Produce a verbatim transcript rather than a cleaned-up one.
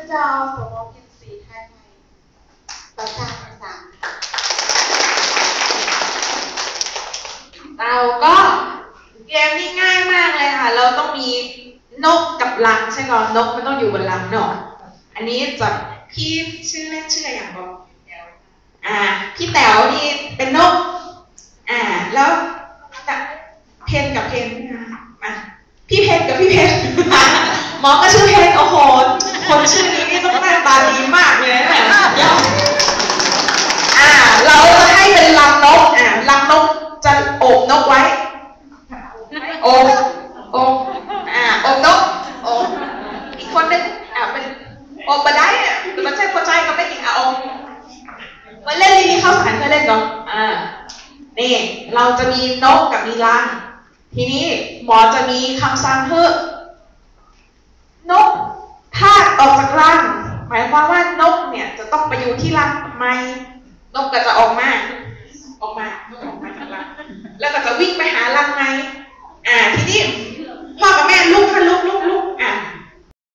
จะเอาสมมติเป็นสีไทยประจานสามเราก็เกมนี้ง่ายมากเลยค่ะเราต้องมีนกกับลังใช่ไหมนกมันต้องอยู่บนลังเนาะอันนี้จะพี่ชื่อเล่นชื่ออะไรอย่างบอกอ่าพี่แต๋วนี่เป็นนกอ่าแล้วเพนกับเพนมาพี่เพนกับพี่เพนหมอก็ชื่อเพนโอ้โหคนชื่อนี้นี่ต้องหน้าตาดีมากเลยนะเนี่ยอ่าเราจะให้เป็นลังนกอ่าลังนกจะโอบนกไว้โอบโอบอ่าโอบนกโอบอีกคนนึงอ่าเป็นโอบบันไดอ่ะแต่มันใช่พอใจก็ไม่กินอ่ะโอบมาเล่นนี่เข้าสารเคยเล่นก่อนอ่านี่เราจะมีนกกับมีลังทีนี้หมอจะมีคำสั่งเพื่อนกพาดออกจากรังหมายความว่านกเนี่ยจะต้องไปอยู่ที่รังทำไมนกก็จะออกมา